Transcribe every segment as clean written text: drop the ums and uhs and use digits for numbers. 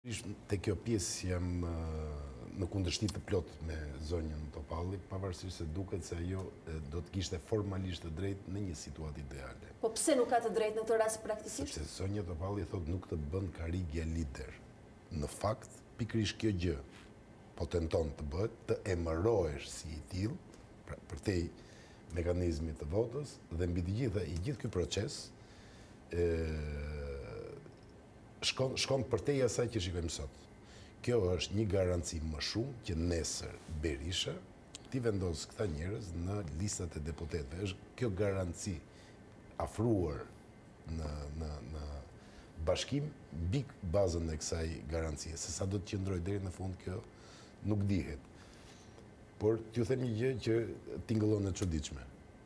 Te kjo pjesë jam në kundërshti të plot me zonjën Topalli, pavarësisht se duket se ajo do të kishte formalisht të drejtë në një situatë ideale. Po pse nuk ka të drejtë në këtë rast praktikisht? Sepse zonja Topalli thot nuk të bën karrige lider. Në fakt, pikërisht kjo gjë po tenton të bëhet, të emërohesh si i tillë, pra përtej mekanizmit të votës dhe mbi të gjitha i gjithë ky proces shkon përtej asaj që shikojmë sot. Kjo është një garanci më shumë që nesër Berisha ti vendos këta njerëz në listat e deputetëve. Është kjo garanci afruar në bashkim mbi bazën e kësaj garancie. Se sa do të qëndrojë deri në fund kjo nuk dihet. Por t'ju them një gjë që tingëllon e çuditshme.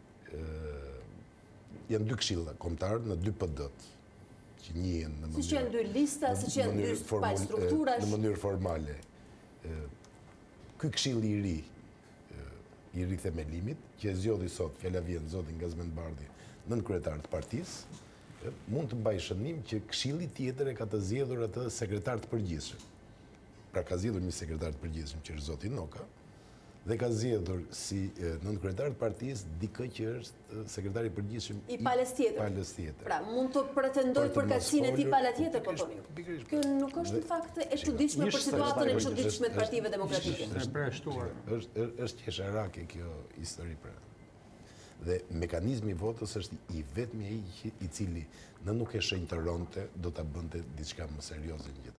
Janë dy këshilla kombëtar në dy PD-t. Që njihen në mënyrë... Si që janë dy lista, si që janë dy palë strukturash... Në mënyrë formale. Ky këshill i ri rithemelimit, që e zgjodhi sot, fjala vjen zotin Gazmend Bardhi, nënkretar të partisë, mund të mbaj shënim që këshilli tjetër e ka të zgjedhur atë sekretar të përgjithshëm. Pra ka zgjedhur një sekretar të përgjithshëm që është zoti Noka, dhe ka zgjedhur si nënkretar të partisë dikë që është sekretari i përgjithshëm i palës tjetër. Pra, mund të pretendoj për kaqësinë e tij pala tjetër, po thoni ju. Kjo nuk është në fakt e çuditshme për situatën e çuditshme të Partive Demokratike. Është qesharake kjo histori pra. Dhe mekanizmi i votës është i vetmi ai i cili në nuk e shenjtëronte do ta bënte diçka më serioze në jetë.